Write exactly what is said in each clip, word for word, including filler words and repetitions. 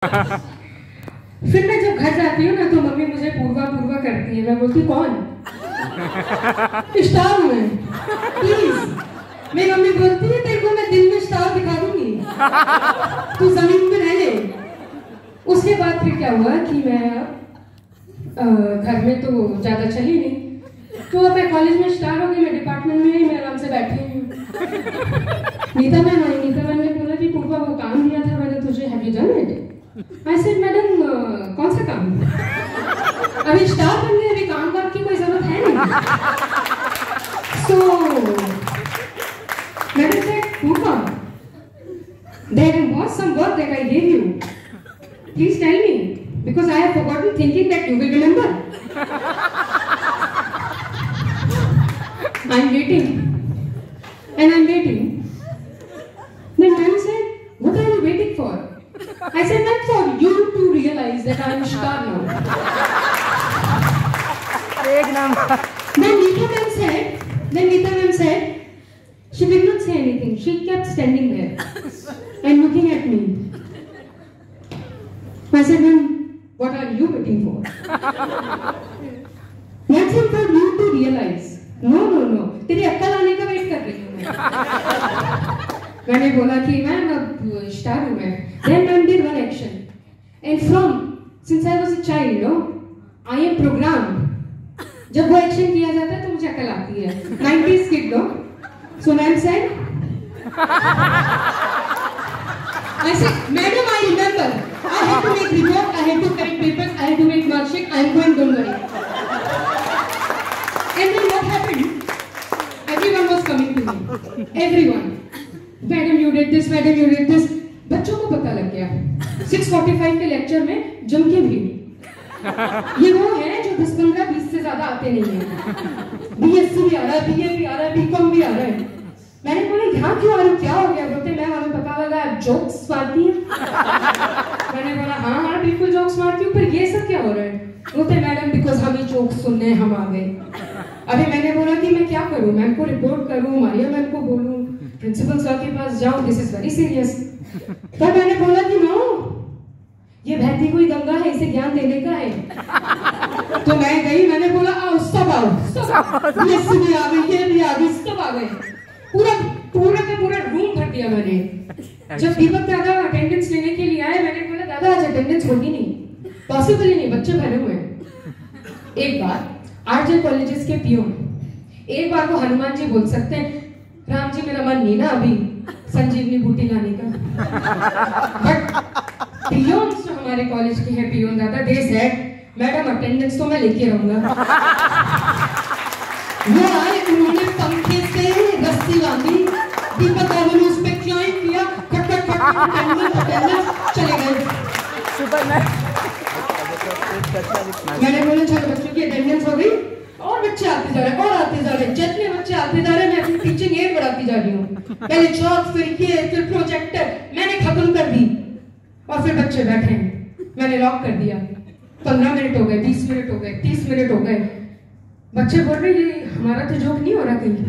फिर मैं जब घर जाती हूँ ना तो मम्मी मुझे पूर्वा पूर्वा करती है। मैं बोलती कौन? स्टार हूँ मैं, प्लीज। मेरी मम्मी बोलती है तेरे को मैं दिन में स्टार दिखा दूंगी, तू जमीन पे रह ले। उसके बाद फिर क्या हुआ कि मैं आ, घर में तो ज्यादा चली नहीं, तो अब मैं कॉलेज में स्टार हो गई। मैं डिपार्टमेंट में ही मैं आराम से बैठी हूँ। नीता मैम आई, नीता मैम ने बोला कि पूर्वा वो काम दिया था मैंने तुझे, have you done it? I said madam कौन सा काम? अभी स्टार बन गए, अभी काम वाम की कोई जरूरत है नहीं। So madam said Purva, there was some work that I gave you. Please tell me, because I have forgotten thinking that you will remember. I'm waiting, and I'm waiting. Then ma'am said, what are you waiting for? I said, not for you to realize that I am star now. Then Neeta ma'am said, then Neeta ma'am said, she did not say anything. She kept standing there and looking at me. I said, ma'am, what are you waiting for? That's it for you to realize. No, no, no. तेरी अक्ल आने का wait कर रही हूँ मैं। मैंने बोला कि मैम अब स्टार हूँ मैं। Then ma'am did one action, and from since I was a child, no, I am programmed. जब वो एक्शन किया जाता है तो मुझे अक्ल आती है। nineties kid, no. So ma'am said, I said, madam, I remember. I had to make report, I had to correct papers, I had to make marksheet. I am going, don't worry. And then what happened? Everyone was coming to me. Everyone. Madam, you did this. Madam, you did this. बच्चों को पता लग गया। six forty-five के lecture में जम के भीड़। ये वो है जो दस पंद्रह बीस से ज्यादा आते नहीं हैं। बीएससी भी आ रहा है, बीए भी आ रहा है, बीकॉम भी आ रहा है। मैंने बोला यहाँ क्यों आ रही, क्या हो गया? बोलते मैम हमें पता लगा आप जोक्स मारती हैं। मैंने बोला हाँ हाँ बिल्कुल जोक्स मारती हूँ, पर ये सब क्या हो रहा है? बोलते मैडम बिकॉज हम ही जोक्स सुनने हम आ गए। अभी मैंने बोला कि मैं क्या करूँ, मैम को रिपोर्ट करूँ, मारिया मैम को बोलूँ, प्रिंसिपल सर के पास जाऊँ, दिस इज वेरी सीरियस। तो मैंने बोला कि नो, ये बहती हुई गंगा है, इसे ज्ञान देने का है। तो मैं गई, मैंने बोला आओ सब आओ सब, ये भी आ गई, ये भी आ गई, सब आ गए। पूरा पूरा का पूरा रूम भर दिया मैंने। जब दीपक दादा अटेंडेंस लेने के लिए आए, मैंने बोला दादा आज अटेंडेंस होगी नहीं, पॉसिबल ही नहीं, बच्चे भरे हुए हैं। एक बार आरजे कॉलेजेस के पियोन, एक बार को हनुमान जी बोल सकते हैं राम जी मेरा मन नहीं ना अभी संजीवनी बूटी लाने का। बट पियोन्स जो हमारे कॉलेज के हैं पियोन दादा, दे सेड मैडम अटेंडेंस तो मैं लेके रहूंगा। वो आए, उन्होंने पंखे से रस्सी बांधी, दीपक दादा ने उस पे क्लाइंब किया, खट खट खट अटेंडेंस अटेंडेंस चले गए। मैंने बोला चलो बच्चों की अटेंडेंस हो गई, और बच्चे आते जा रहे हैं और आते जा रहे हैं, जितने बच्चे आते जा रहे हैं मैं अपनी टीचिंग एड बढ़ाती जा रही हूँ। पहले चौक, फिर ये, फिर प्रोजेक्टर मैंने खत्म कर दी, और फिर बच्चे बैठे हैं। मैंने लॉक कर दिया। पंद्रह मिनट हो गए, बीस मिनट हो गए, तीस मिनट हो गए, बच्चे बोल रहे ये हमारा तो जोक नहीं हो रहा कहीं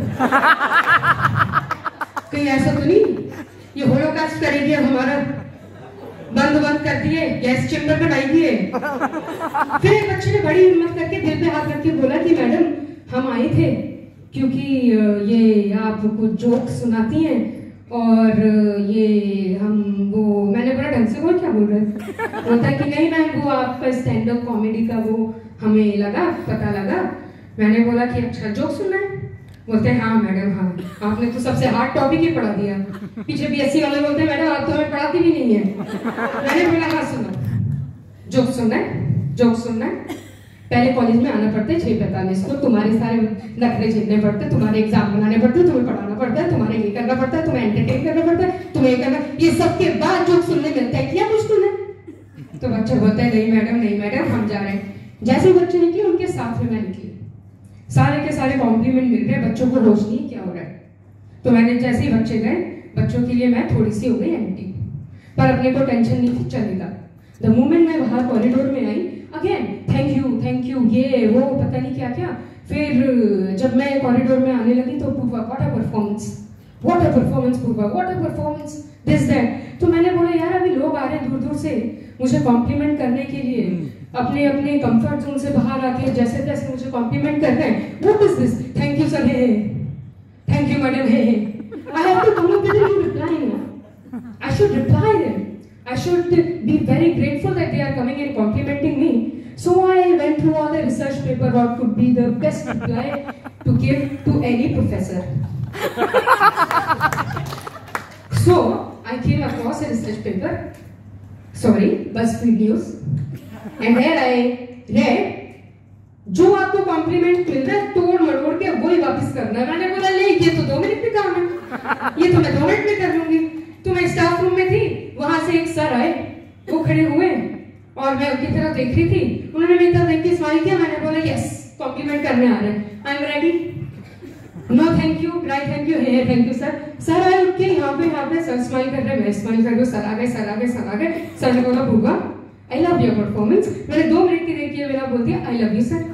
कहीं ऐसा तो नहीं, ये होलोकास्ट करेगी अब हमारा, बंद बंद कर दिए, गैस चेंबर बनाई दिए। फिर एक बच्चे ने बड़ी हिम्मत करके दिल पे हाथ रख के बोला कि मैडम हम आए थे क्योंकि ये आप कुछ जोक सुनाती हैं और ये हम वो, मैंने बोला ढंग से बोल, क्या बोल रहे हैं? बोलता है कि नहीं मैम वो आपका स्टैंड अप कॉमेडी का वो हमें लगा, पता लगा। मैंने बोला कि अच्छा जोक सुनना है? बोलते हैं हाँ मैडम हाँ, आपने तो सबसे हार्ड टॉपिक ही पढ़ा दिया। पीछे बीएससी वाले बोलते हैं मैडम आप तो हमें पढ़ाती भी नहीं है। मैंने बोला हाँ सुनो, जोक सुनना है, जोक सुनना है। पहले कॉलेज में आना पड़ता है छह पैंतालीस को, तुम्हारे सारे नखरे झेलने पड़ते, तुम्हारे एग्जाम बनाने पड़ते, तुम्हें पढ़ाना पड़ता है, तुम्हारे ये करना पड़ता है, तुम्हें एंटरटेन करना पड़ता है, तुम्हें ये करना, ये सब के बाद जोक सुनने मिलता है, किया कुछ तूने? तो बच्चे बोलते हैं नहीं मैडम नहीं मैडम हम जा रहे हैं। जैसे बच्चे निकले उनके साथ में मैं निकली, सारे के सारे कॉम्प्लीमेंट मिल रहे हैं, बच्चों को होश नहीं क्या हो रहा है। तो मैंने जैसे ही बच्चे गए, बच्चों के लिए मैं थोड़ी सी हो गई एंटी, पर अपने को टेंशन नहीं थी, चलेगा। द मोमेंट मैं बाहर कॉरिडोर में आई, again thank you thank you, ये वो पता नहीं क्या क्या। फिर जब मैं कॉरिडोर में आने लगी तो Purva what a performance, what a performance Purva, what a performance, this that. तो मैंने बोला यार अभी लोग आ रहे हैं दूर दूर से, मुझे कॉम्प्लीमेंट करने के लिए अपने अपने कंफर्ट जोन से बाहर आके जैसे तैसे मुझे कॉम्प्लीमेंट कर रहे हैं। What is this? Thank you sir, hey thank you madam, hey I have to come up with you reply ना। I should reply them, I should be very grateful that they are coming and complimenting me. So I went through all the research paper what could be the best reply to give to any professor. So I came across a research paper, sorry, BuzzFeed News, and there I read, जो आपको complement मिल रहा है तोड़ मरोड़ के वही वापस करना है। मैंने बोला ले ये तो दो मिनट में काम है, ये तो मैं दो मिनट में कर लूंगी। तो मैं स्टाफ रूम में थी, वहां से एक सर आए, वो खड़े हुए और मैं उनकी तरफ देख रही थी। उन्होंने मेरी तरफ देख के स्माइल किया। मैंने बोला यस, कॉम्प्लीमेंट करने आ रहे हैं, I am ready. No thank you, right thank you, hey thank you sir. Sir आए उठ के यहाँ पे यहाँ पे सर स्माइल कर रहे हैं, मैं स्माइल कर रही हूँ। सर आ गए, सर आ गए, सर आ गए। सर ने बोला भूगा आई लव योर परफॉर्मेंस। मैंने दो मिनट की देर किए बिना बोल दिया I love you sir.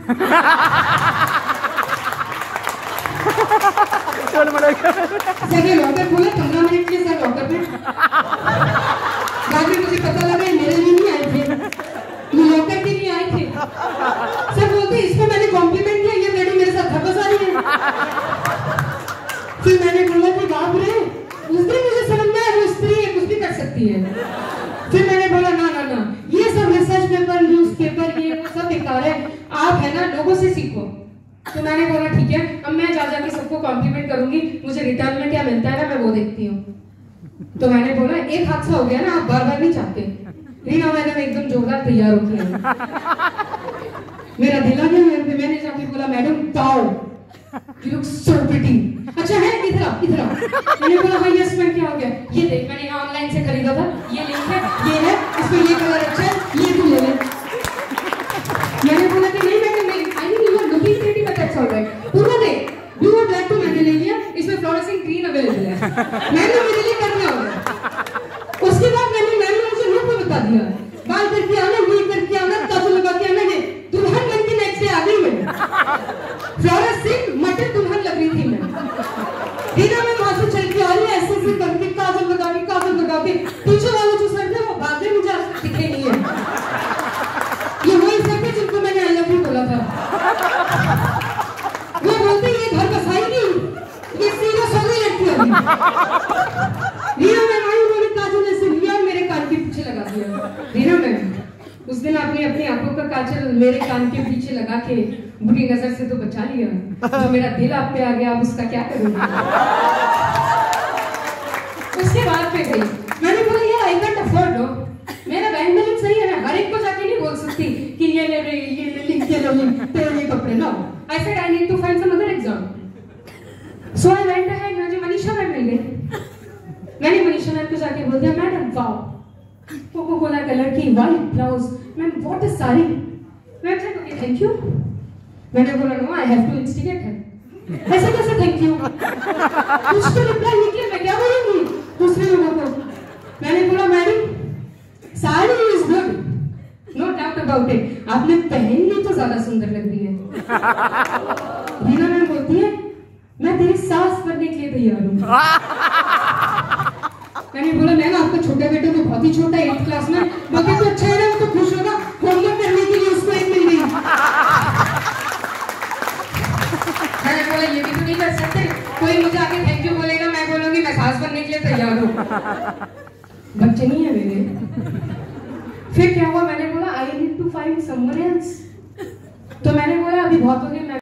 Sir ने लॉकर खोला, पंद्रह मिनट के सर लॉकर में। बाद में मुझे पता लगा मेरे लिए नहीं आए थे, ये लॉकर के लिए आए थे। सर बोलते इसको मैंने कॉम्प्लीमेंट किया, ये मैडम मेरे साथ धक्का सारी है। फिर मैंने बोला कि बाप रे, उस दिन मुझे समझ में आया वो स्त्री है, कुछ भी कर सकती है। फिर मैंने बोला ना ना ना, ये सब रिसर्च पेपर, न्यूज पेपर, ये वो सब बेकार है, आप है ना लोगों से सीखो। तो मैंने बोला ठीक है, अब मैं जा जाके सबको कॉम्प्लीमेंट करूंगी, मुझे रिटर्न में क्या मिलता है ना मैं वो देखती हूँ। तो मैंने बोला एक हादसा हो गया ना, आप बार बार नहीं चाहते। रीना मैडम एकदम जोरदार तैयार होती है, मेरा दिल आ गया। मेरे मैंने जाके बोला मैडम पाओ, यू लुक सो प्रिटी। अच्छा है, इधर आ इधर आ। मैंने बोला हाँ यस मैम, क्या हो गया? ये देख मैंने यहाँ ऑनलाइन से खरीदा था, ये लिंक है, ये है, इसमें ये कलर अच्छा है, ये तू ले ले। मैंने बोला कि नहीं मैडम नहीं, I mean you are looking pretty but that's alright. पूरा देख, ब्लू और ब्लैक तो मैंने ले लिया, इसमें फ्लोरेसेंट ग्रीन अवेलेबल है, मैंने मेरे लिए करना होगा। उसके बाद मैंने मैम ने मुझे लुक बता दिया, बाल करके आना, ये करके आना, काजल लगा के आना। ये दुल्हन बन के नेक्स्ट डे आ गई मैं, फ्लोरेसेंट मटर दुल्हन लग रही थी मैं। रीना में वहां से चल के आ रही है, ऐसे ऐसे करके काजल लगा के काजल लगा के। पीछे वाले जो सर थे वो भाग गए, मुझे आज तक दिखे नहीं है। ये वही सर थे जिनको मैंने आई लव यू बोला था। वो बोलते ये घर बसाएगी, ये सीरियस हो गई लगती है। रीना मैम आई, उन्होंने काजल ऐसे लिया और मेरे कान के पीछे लगा दिया। रीना मैम उस दिन आपने अपनी आंखों का काजल मेरे कान के पीछे लगा के बुरी नजर से तो बचा लिया, जो मेरा दिल आप पे आ गया, आप उसका क्या करोगे? उसके बाद पे गई, मैंने बोला ये आई कैंट अफोर्ड नो, मेरा बैंक बैलेंस सही है, मैं हर एक को जाके नहीं बोल सकती कि ये ले रही ये ले लिंक, ये लो लिंक, तेरे ये कपड़े लो। I said I need to find some other exam. So I went ahead, मुझे मनीषा मैम मिल गई। मैंने मनीषा मैम को जाके बोल दिया madam wow, Coca Cola colour की white blouse, ma'am what is sari. Ma'am said okay thank you. मैंने बोला no I have to instigate her. ऐसे कैसे थैंक यू? कुछ तो रिप्लाई लिखिए, मैं क्या बोलूंगी दूसरे लोगों को? मैंने बोला madam sari is good, no doubt about it, आपने पहन ली तो ज्यादा सुंदर लग रही है। रीना मैम बोलती है मैं तेरी सास बनने के लिए तैयार हूँ। मैंने बोला मैम आपका छोटा बेटा तो बहुत ही छोटा है, एट्थ क्लास में, बाकी तो अच्छा है ना, वो तो खुश होगा, होमवर्क करने के लिए उसको एक मिल गई। मैंने बोला ये भी तो नहीं कर सकते, कोई मुझे आके थैंक यू बोलेगा, मैं बोलूंगी मैं सास बनने के लिए तैयार हूँ। बच्चे नहीं है मेरे। फिर क्या हुआ, मैंने बोला I need to find someone else. तो मैंने बोला अभी बहुत हो गया,